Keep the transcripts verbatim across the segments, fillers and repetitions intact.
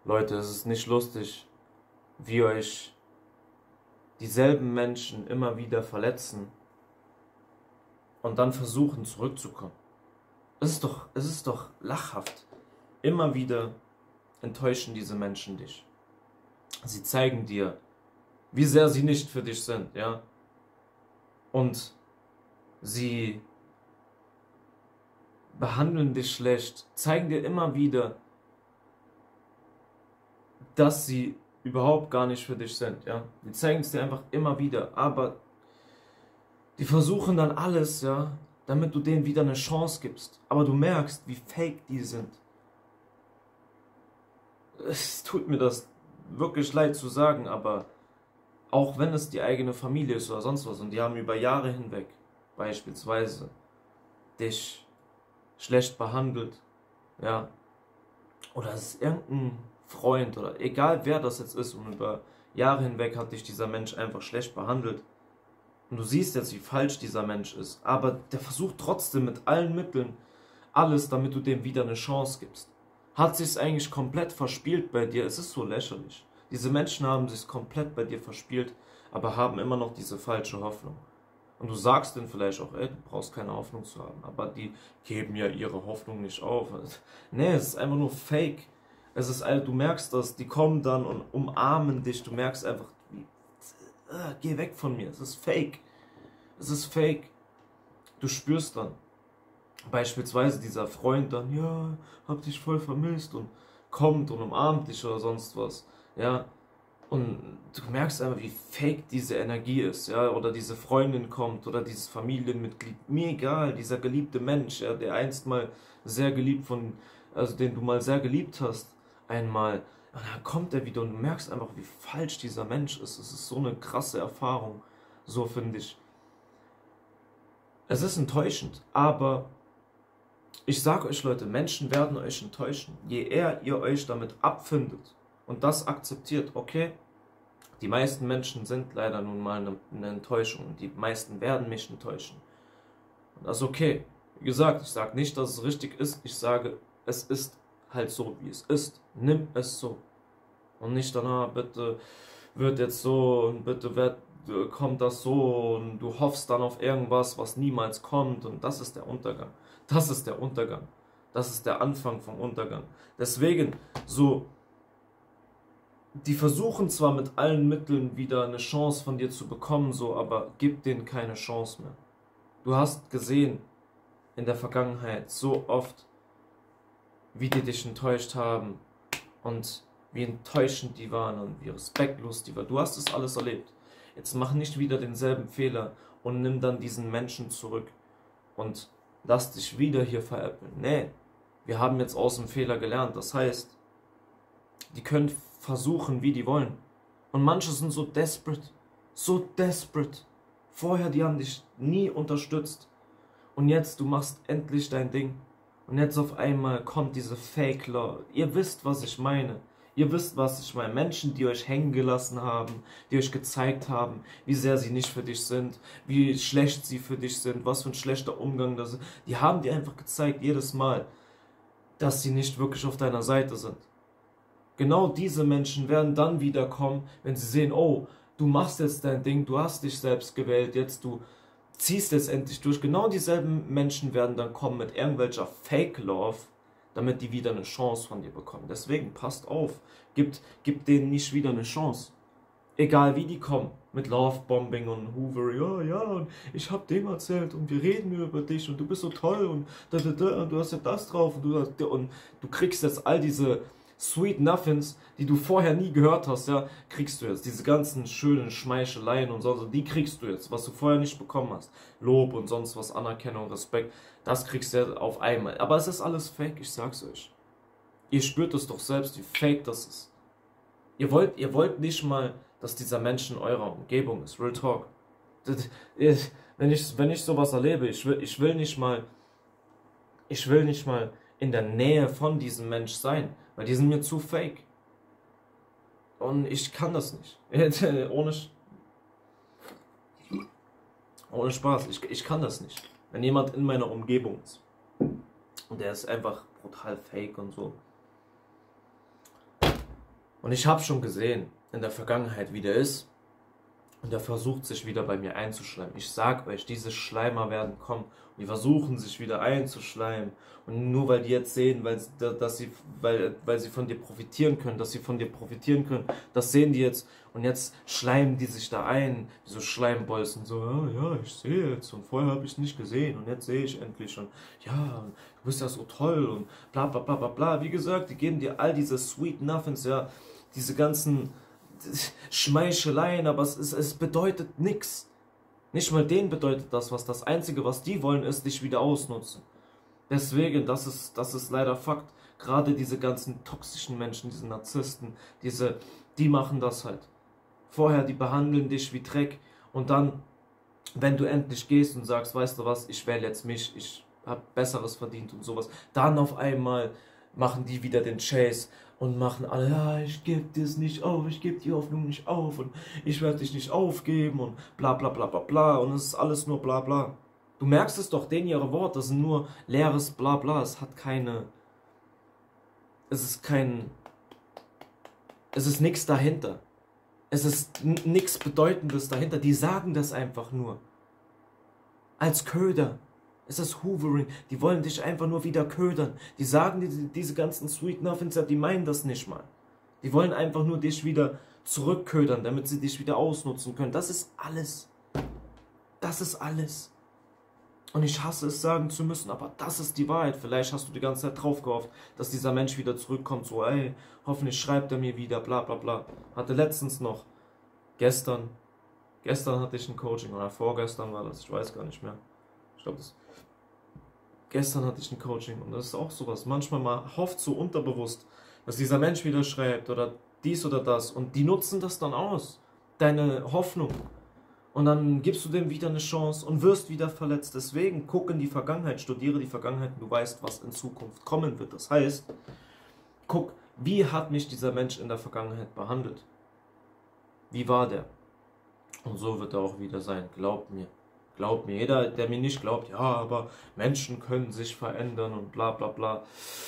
Leute, es ist nicht lustig, wie euch dieselben Menschen immer wieder verletzen und dann versuchen zurückzukommen. Es ist doch, es ist doch lachhaft. Immer wieder enttäuschen diese Menschen dich. Sie zeigen dir, wie sehr sie nicht für dich sind, ja. Und sie behandeln dich schlecht, zeigen dir immer wieder, dass sie überhaupt gar nicht für dich sind, ja. Die zeigen es dir einfach immer wieder, aber die versuchen dann alles, ja, damit du denen wieder eine Chance gibst. Aber du merkst, wie fake die sind. Es tut mir das wirklich leid zu sagen, aber auch wenn es die eigene Familie ist oder sonst was und die haben über Jahre hinweg beispielsweise dich schlecht behandelt, ja, oder es ist irgendein Freund oder egal wer das jetzt ist und über Jahre hinweg hat dich dieser Mensch einfach schlecht behandelt und du siehst jetzt, wie falsch dieser Mensch ist, aber der versucht trotzdem mit allen Mitteln alles, damit du dem wieder eine Chance gibst. Hat sich's eigentlich komplett verspielt bei dir, es ist so lächerlich. Diese Menschen haben sich's komplett bei dir verspielt, aber haben immer noch diese falsche Hoffnung. Und du sagst denen vielleicht auch, ey, du brauchst keine Hoffnung zu haben, aber die geben ja ihre Hoffnung nicht auf. Nee, es ist einfach nur Fake. Es ist, du merkst das, die kommen dann und umarmen dich, du merkst einfach, wie, äh, geh weg von mir, es ist Fake. Es ist Fake. Du spürst dann, beispielsweise dieser Freund dann, ja, hab dich voll vermisst und kommt und umarmt dich oder sonst was, ja, und du merkst einfach, wie fake diese Energie ist, ja, oder diese Freundin kommt oder dieses Familienmitglied, mir egal, dieser geliebte Mensch, ja, der einst mal sehr geliebt von, also den du mal sehr geliebt hast, einmal, und dann kommt er wieder und du merkst einfach, wie falsch dieser Mensch ist. Es ist so eine krasse Erfahrung, so finde ich. Es ist enttäuschend, aber ich sage euch, Leute, Menschen werden euch enttäuschen. Je eher ihr euch damit abfindet und das akzeptiert, okay, die meisten Menschen sind leider nun mal eine, eine Enttäuschung und die meisten werden mich enttäuschen. Und das ist okay. Wie gesagt, ich sage nicht, dass es richtig ist, ich sage, es ist halt so, wie es ist. Nimm es so. Und nicht danach, bitte wird jetzt so und bitte wird, kommt das so und du hoffst dann auf irgendwas, was niemals kommt und das ist der Untergang. Das ist der Untergang. Das ist der Anfang vom Untergang. Deswegen, so, die versuchen zwar mit allen Mitteln wieder eine Chance von dir zu bekommen, so, aber gib denen keine Chance mehr. Du hast gesehen in der Vergangenheit so oft, wie die dich enttäuscht haben und wie enttäuschend die waren und wie respektlos die waren. Du hast es alles erlebt. Jetzt mach nicht wieder denselben Fehler und nimm dann diesen Menschen zurück und lass dich wieder hier veräppeln. Nee, wir haben jetzt aus dem Fehler gelernt. Das heißt, die können versuchen, wie die wollen. Und manche sind so desperate, so desperate. Vorher, die haben dich nie unterstützt. Und jetzt, du machst endlich dein Ding. Und jetzt auf einmal kommt diese Fake Love. Ihr wisst, was ich meine. Ihr wisst, was ich meine. Menschen, die euch hängen gelassen haben, die euch gezeigt haben, wie sehr sie nicht für dich sind, wie schlecht sie für dich sind, was für ein schlechter Umgang das ist. Die haben dir einfach gezeigt, jedes Mal, dass sie nicht wirklich auf deiner Seite sind. Genau diese Menschen werden dann wieder kommen, wenn sie sehen, oh, du machst jetzt dein Ding, du hast dich selbst gewählt, jetzt du ziehst jetzt endlich durch. Genau dieselben Menschen werden dann kommen mit irgendwelcher Fake Love, damit die wieder eine Chance von dir bekommen. Deswegen passt auf, gibt, gibt denen nicht wieder eine Chance. Egal wie die kommen, mit Lovebombing und Hoover, ja, ja, und ich hab dem erzählt und wir reden über dich und du bist so toll und, da, da, da, und du hast ja das drauf und du, hast, und du kriegst jetzt all diese Sweet Nothings, die du vorher nie gehört hast, ja, kriegst du jetzt. Diese ganzen schönen Schmeicheleien und so, die kriegst du jetzt, was du vorher nicht bekommen hast. Lob und sonst was, Anerkennung, Respekt, das kriegst du jetzt auf einmal. Aber es ist alles Fake, ich sag's euch. Ihr spürt es doch selbst, wie fake das ist. Ihr wollt, ihr wollt nicht mal, dass dieser Mensch in eurer Umgebung ist. Real Talk. Wenn ich, wenn ich sowas erlebe, ich will, ich will nicht mal, ich will nicht mal in der Nähe von diesem Mensch sein, weil die sind mir zu fake. Und ich kann das nicht. ohne, ohne Spaß. Ich, ich kann das nicht. Wenn jemand in meiner Umgebung ist und der ist einfach brutal fake und so. Und ich habe schon gesehen, in der Vergangenheit, wie der ist. Und er versucht sich wieder bei mir einzuschleimen. Ich sag euch, diese Schleimer werden kommen. Und die versuchen sich wieder einzuschleimen. Und nur weil die jetzt sehen, weil, dass sie, weil, weil sie von dir profitieren können, dass sie von dir profitieren können, das sehen die jetzt. Und jetzt schleimen die sich da ein, wie so Schleimbolzen. So, ja, ja, ich sehe jetzt. Und vorher habe ich es nicht gesehen. Und jetzt sehe ich endlich. Und ja, du bist ja so toll. Und bla bla bla bla bla. Wie gesagt, die geben dir all diese Sweet Nothings, ja, diese ganzen Schmeicheleien, aber es, ist, es bedeutet nichts. Nicht mal denen bedeutet das was. Das Einzige, was die wollen, ist dich wieder ausnutzen. Deswegen, das ist, das ist leider Fakt. Gerade diese ganzen toxischen Menschen, diese Narzissten, diese, die machen das halt. Vorher, die behandeln dich wie Dreck und dann, wenn du endlich gehst und sagst, weißt du was, ich wähle jetzt mich, ich habe Besseres verdient und sowas, dann auf einmal machen die wieder den Chase und machen alle, ja, ich gebe das nicht auf, ich gebe die Hoffnung nicht auf und ich werde dich nicht aufgeben und bla bla bla bla bla und es ist alles nur bla bla. Du merkst es doch, denen ihre Worte, das sind nur leeres bla bla, es hat keine, es ist kein, es ist nichts dahinter. Es ist nichts Bedeutendes dahinter, die sagen das einfach nur. Als Köder. Es ist Hoovering. Die wollen dich einfach nur wieder ködern. Die sagen dir diese ganzen Sweet Nothings, die meinen das nicht mal. Die wollen einfach nur dich wieder zurückködern, damit sie dich wieder ausnutzen können. Das ist alles. Das ist alles. Und ich hasse es sagen zu müssen, aber das ist die Wahrheit. Vielleicht hast du die ganze Zeit drauf gehofft, dass dieser Mensch wieder zurückkommt. So, ey, hoffentlich schreibt er mir wieder, bla bla bla. Hatte letztens noch, gestern, gestern hatte ich ein Coaching, oder vorgestern war das, ich weiß gar nicht mehr. Ich glaube, das gestern hatte ich ein Coaching und das ist auch sowas. Manchmal man hofft so unterbewusst, dass dieser Mensch wieder schreibt oder dies oder das und die nutzen das dann aus. Deine Hoffnung. Und dann gibst du dem wieder eine Chance und wirst wieder verletzt. Deswegen guck in die Vergangenheit, studiere die Vergangenheit und du weißt, was in Zukunft kommen wird. Das heißt, guck, wie hat mich dieser Mensch in der Vergangenheit behandelt? Wie war der? Und so wird er auch wieder sein. Glaub mir. Glaub mir, jeder, der mir nicht glaubt, ja, aber Menschen können sich verändern und bla bla bla.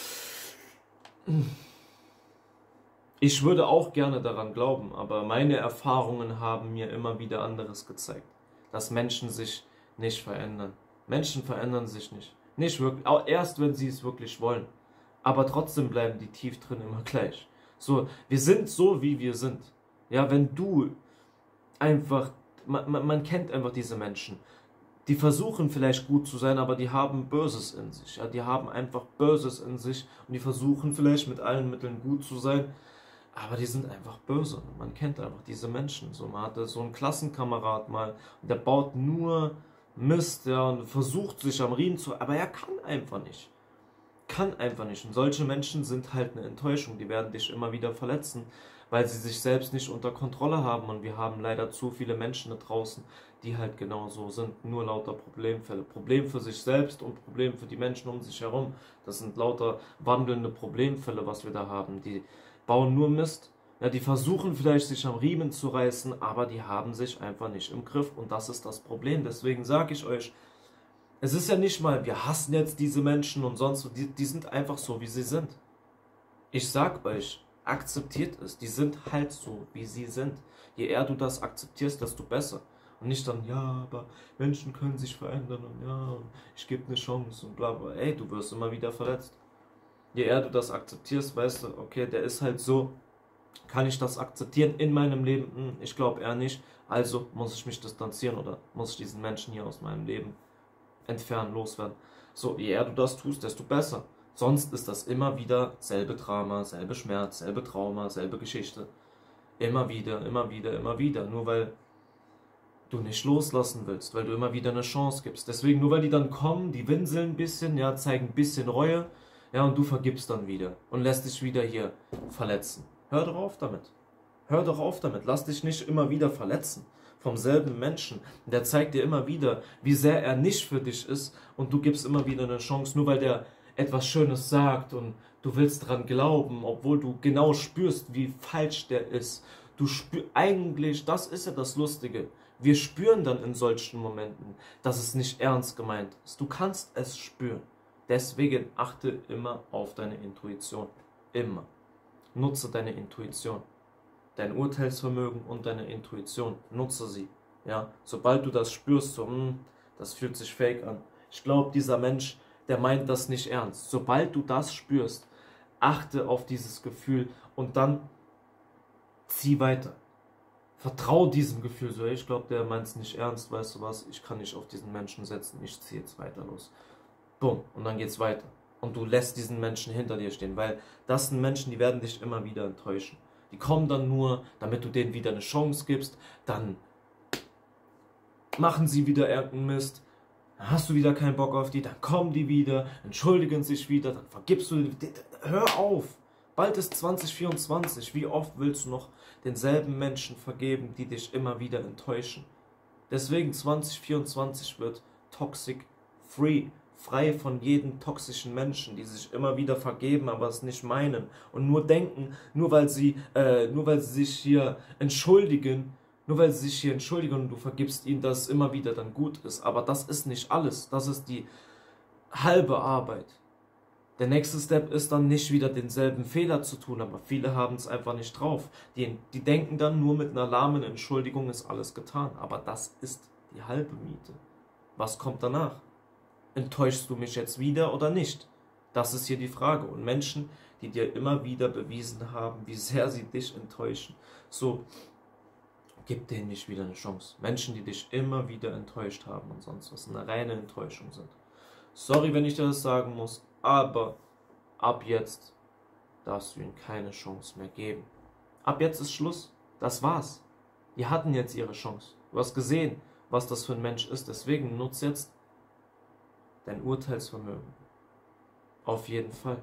Ich würde auch gerne daran glauben, aber meine Erfahrungen haben mir immer wieder anderes gezeigt. Dass Menschen sich nicht verändern. Menschen verändern sich nicht. Nicht wirklich, auch erst wenn sie es wirklich wollen. Aber trotzdem bleiben die tief drin immer gleich. So, wir sind so, wie wir sind. Ja, wenn du einfach, man, man, man kennt einfach diese Menschen. Die versuchen vielleicht gut zu sein, aber die haben Böses in sich. Ja, die haben einfach Böses in sich und die versuchen vielleicht mit allen Mitteln gut zu sein, aber die sind einfach böse. Man kennt einfach diese Menschen. So, man hatte so einen Klassenkamerad mal und der baut nur Mist, ja, und versucht sich am Riemen zu, aber er kann einfach nicht. Kann einfach nicht. Und solche Menschen sind halt eine Enttäuschung. Die werden dich immer wieder verletzen, weil sie sich selbst nicht unter Kontrolle haben. Und wir haben leider zu viele Menschen da draußen, die halt genau so sind. Nur lauter Problemfälle. Problem für sich selbst und Problem für die Menschen um sich herum. Das sind lauter wandelnde Problemfälle, was wir da haben. Die bauen nur Mist. Ja, die versuchen vielleicht sich am Riemen zu reißen, aber die haben sich einfach nicht im Griff. Und das ist das Problem. Deswegen sage ich euch, es ist ja nicht mal, wir hassen jetzt diese Menschen und sonst so, die, die sind einfach so, wie sie sind. Ich sag euch, akzeptiert es, die sind halt so, wie sie sind. Je eher du das akzeptierst, desto besser. Und nicht dann, ja, aber Menschen können sich verändern und ja, und ich gebe eine Chance und bla bla. Ey, du wirst immer wieder verletzt. Je eher du das akzeptierst, weißt du, okay, der ist halt so, kann ich das akzeptieren in meinem Leben? Hm, ich glaube eher nicht, also muss ich mich distanzieren oder muss ich diesen Menschen hier aus meinem Leben entfernen, loswerden. So, je eher du das tust, desto besser. Sonst ist das immer wieder selbe Drama, selbe Schmerz, selbe Trauma, selbe Geschichte. Immer wieder, immer wieder, immer wieder. Nur weil du nicht loslassen willst, weil du immer wieder eine Chance gibst. Deswegen, nur weil die dann kommen, die winseln ein bisschen, ja, zeigen ein bisschen Reue, ja, und du vergibst dann wieder und lässt dich wieder hier verletzen. Hör doch auf damit. Hör doch auf damit. Lass dich nicht immer wieder verletzen vom selben Menschen. Der zeigt dir immer wieder, wie sehr er nicht für dich ist und du gibst immer wieder eine Chance, nur weil der etwas Schönes sagt und du willst dran glauben, obwohl du genau spürst, wie falsch der ist. Du spürst, eigentlich, das ist ja das Lustige. Wir spüren dann in solchen Momenten, dass es nicht ernst gemeint ist. Du kannst es spüren. Deswegen achte immer auf deine Intuition. Immer. nutze deine Intuition. Dein Urteilsvermögen und deine Intuition, nutze sie. Ja? Sobald du das spürst, so, hm, das fühlt sich fake an. Ich glaube, dieser Mensch, der meint das nicht ernst. Sobald du das spürst, achte auf dieses Gefühl und dann zieh weiter. Vertrau diesem Gefühl so, ich glaube, der meint es nicht ernst, weißt du was, ich kann nicht auf diesen Menschen setzen, ich ziehe jetzt weiter los. Bumm, und dann geht's weiter. Und du lässt diesen Menschen hinter dir stehen, weil das sind Menschen, die werden dich immer wieder enttäuschen. Die kommen dann nur, damit du denen wieder eine Chance gibst, dann machen sie wieder irgendeinen Mist, dann hast du wieder keinen Bock auf die, dann kommen die wieder, entschuldigen sich wieder, dann vergibst du, hör auf! Bald ist zwanzig vierundzwanzig, wie oft willst du noch denselben Menschen vergeben, die dich immer wieder enttäuschen? Deswegen zwanzig vierundzwanzig wird toxic free, frei von jedem toxischen Menschen, die sich immer wieder vergeben, aber es nicht meinen und nur denken, nur weil sie, äh, nur weil sie sich hier entschuldigen, nur weil sie sich hier entschuldigen und du vergibst ihnen, dass es immer wieder dann gut ist. Aber das ist nicht alles, das ist die halbe Arbeit. Der nächste Step ist dann nicht wieder denselben Fehler zu tun, aber viele haben es einfach nicht drauf. Die, die denken dann, nur mit einer lahmen Entschuldigung ist alles getan. Aber das ist die halbe Miete. Was kommt danach? Enttäuschst du mich jetzt wieder oder nicht? Das ist hier die Frage. Und Menschen, die dir immer wieder bewiesen haben, wie sehr sie dich enttäuschen, so, gib denen nicht wieder eine Chance. Menschen, die dich immer wieder enttäuscht haben und sonst was, eine reine Enttäuschung sind. Sorry, wenn ich dir das sagen muss, aber ab jetzt darfst du ihnen keine Chance mehr geben. Ab jetzt ist Schluss. Das war's. Die hatten jetzt ihre Chance. Du hast gesehen, was das für ein Mensch ist. Deswegen nutz jetzt dein Urteilsvermögen. Auf jeden Fall.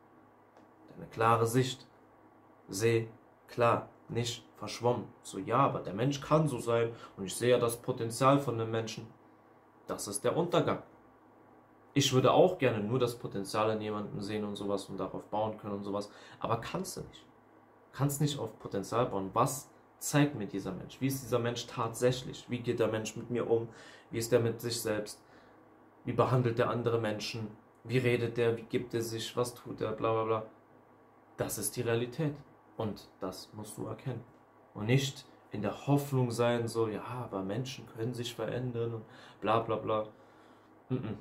Deine klare Sicht. Seh klar, nicht verschwommen. So, ja, aber der Mensch kann so sein und ich sehe ja das Potenzial von dem Menschen. Das ist der Untergang. Ich würde auch gerne nur das Potenzial in jemandem sehen und sowas und darauf bauen können und sowas. Aber kannst du nicht. Kannst nicht auf Potenzial bauen. Was zeigt mir dieser Mensch? Wie ist dieser Mensch tatsächlich? Wie geht der Mensch mit mir um? Wie ist er mit sich selbst? Wie behandelt er andere Menschen? Wie redet er? Wie gibt er sich? Was tut er? Bla bla bla. Das ist die Realität. Und das musst du erkennen. Und nicht in der Hoffnung sein, so, ja, aber Menschen können sich verändern und bla bla bla. Mm-mm.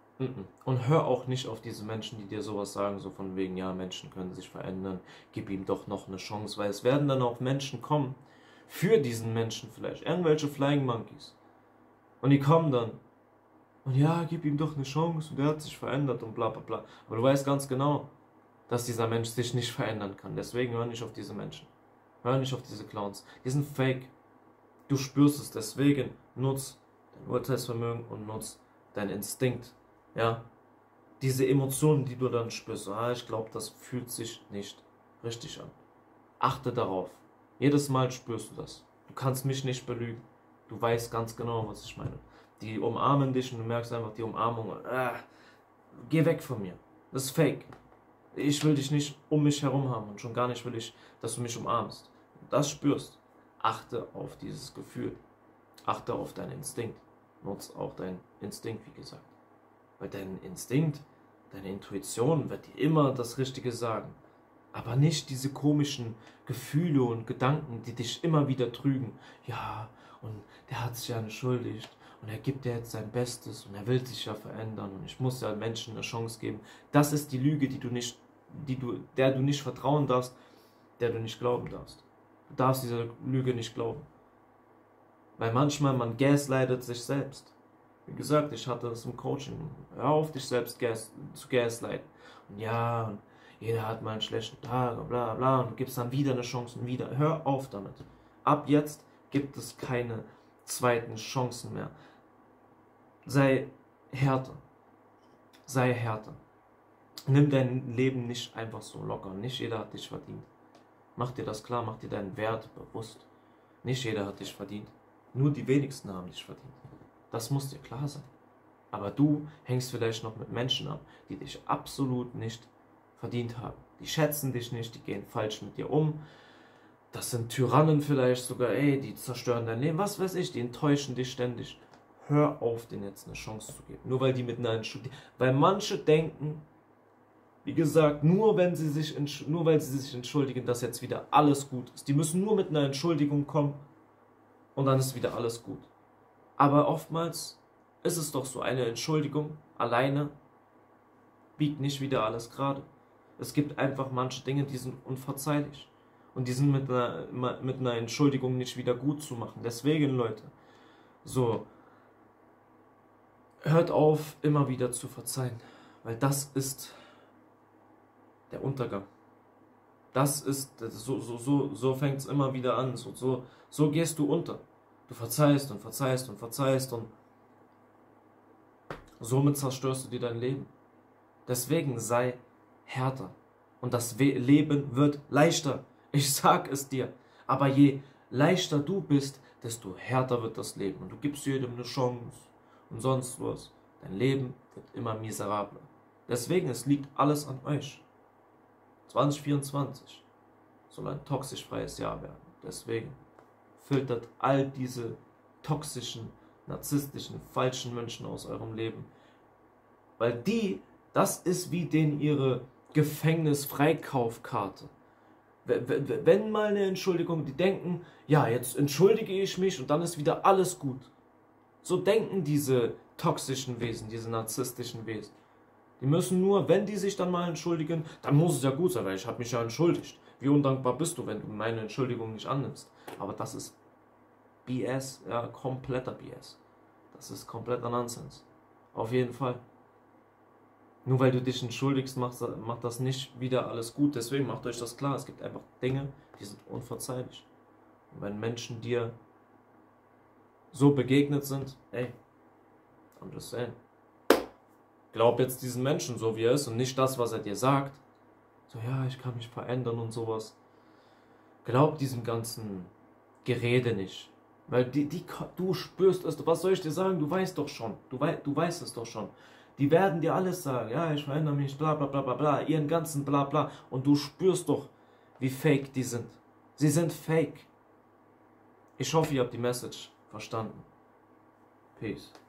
Und hör auch nicht auf diese Menschen, die dir sowas sagen, so von wegen, ja, Menschen können sich verändern, gib ihm doch noch eine Chance, weil es werden dann auch Menschen kommen, für diesen Menschen vielleicht, irgendwelche Flying Monkeys. Und die kommen dann, und ja, gib ihm doch eine Chance, und er hat sich verändert und bla bla bla. Aber du weißt ganz genau, dass dieser Mensch sich nicht verändern kann, deswegen hör nicht auf diese Menschen. Hör nicht auf diese Clowns, die sind fake. Du spürst es, deswegen nutz dein Urteilsvermögen und nutz deinen Instinkt. Ja, diese Emotionen, die du dann spürst, so, ah, ich glaube, das fühlt sich nicht richtig an. Achte darauf. Jedes Mal spürst du das. Du kannst mich nicht belügen. Du weißt ganz genau, was ich meine. Die umarmen dich und du merkst einfach die Umarmung. Ah, geh weg von mir. Das ist fake. Ich will dich nicht um mich herum haben und schon gar nicht will ich, dass du mich umarmst. Wenn du das spürst, achte auf dieses Gefühl. Achte auf deinen Instinkt. Nutz auch deinen Instinkt, wie gesagt. Weil dein Instinkt, deine Intuition wird dir immer das Richtige sagen. Aber nicht diese komischen Gefühle und Gedanken, die dich immer wieder trügen. Ja, und der hat sich ja entschuldigt und er gibt dir jetzt sein Bestes und er will sich ja verändern und ich muss ja Menschen eine Chance geben. Das ist die Lüge, die du nicht, die du, der du nicht vertrauen darfst, der du nicht glauben darfst. Du darfst dieser Lüge nicht glauben. Weil manchmal man gaslightet sich selbst. Wie gesagt, ich hatte das im Coaching. Hör auf, dich selbst gas, zu gaslighten. Und ja, und jeder hat mal einen schlechten Tag und bla bla und du gibst dann wieder eine Chance und wieder. Hör auf damit. Ab jetzt gibt es keine zweiten Chancen mehr. Sei härter. Sei härter. Nimm dein Leben nicht einfach so locker. Nicht jeder hat dich verdient. Mach dir das klar, mach dir deinen Wert bewusst. Nicht jeder hat dich verdient. Nur die wenigsten haben dich verdient. Das muss dir klar sein. Aber du hängst vielleicht noch mit Menschen ab, die dich absolut nicht verdient haben. Die schätzen dich nicht, die gehen falsch mit dir um. Das sind Tyrannen vielleicht sogar, ey, die zerstören dein Leben, was weiß ich, die enttäuschen dich ständig. Hör auf, denen jetzt eine Chance zu geben. Nur weil die mit einer Entschuldigung, weil manche denken, Wie gesagt, nur wenn sie sich, nur weil sie sich entschuldigen, dass jetzt wieder alles gut ist. Die müssen nur mit einer Entschuldigung kommen und dann ist wieder alles gut. Aber oftmals ist es doch so, eine Entschuldigung alleine biegt nicht wieder alles gerade. Es gibt einfach manche Dinge, die sind unverzeihlich. Und die sind mit einer, mit einer Entschuldigung nicht wieder gut zu machen. Deswegen, Leute, so, hört auf, immer wieder zu verzeihen. Weil das ist der Untergang. Das ist, so, so, so, so fängt es immer wieder an. So, so, so gehst du unter. Du verzeihst und verzeihst und verzeihst und somit zerstörst du dir dein Leben. Deswegen sei härter. Und das Leben wird leichter. Ich sag es dir. Aber je leichter du bist, desto härter wird das Leben. Und du gibst jedem eine Chance und sonst was. Dein Leben wird immer miserabler. Deswegen, es liegt alles an euch. zwanzig vierundzwanzig soll ein toxisch freies Jahr werden. Deswegen filtert all diese toxischen, narzisstischen, falschen Menschen aus eurem Leben. Weil die, das ist wie denen ihre Gefängnis-Freikaufkarte. Wenn mal eine Entschuldigung, die denken, ja, jetzt entschuldige ich mich und dann ist wieder alles gut. So denken diese toxischen Wesen, diese narzisstischen Wesen. Die müssen nur, wenn die sich dann mal entschuldigen, dann muss es ja gut sein, weil ich habe mich ja entschuldigt. Wie undankbar bist du, wenn du meine Entschuldigung nicht annimmst? Aber das ist B S, ja, kompletter B S. Das ist kompletter Nonsens. Auf jeden Fall. Nur weil du dich entschuldigst, macht, macht das nicht wieder alles gut. Deswegen macht euch das klar. Es gibt einfach Dinge, die sind unverzeihlich. Und wenn Menschen dir so begegnet sind, ey, I'm just saying. Glaub jetzt diesen Menschen so, wie er ist und nicht das, was er dir sagt. So, ja, ich kann mich verändern und sowas. Glaub diesem ganzen Gerede nicht. Weil die, die, du spürst es, was soll ich dir sagen? Du weißt doch schon. Du, wei, du weißt es doch schon. Die werden dir alles sagen. Ja, ich verändere mich, bla bla bla bla bla. Ihren ganzen bla bla. Und du spürst doch, wie fake die sind. Sie sind fake. Ich hoffe, ihr habt die Message verstanden. Peace.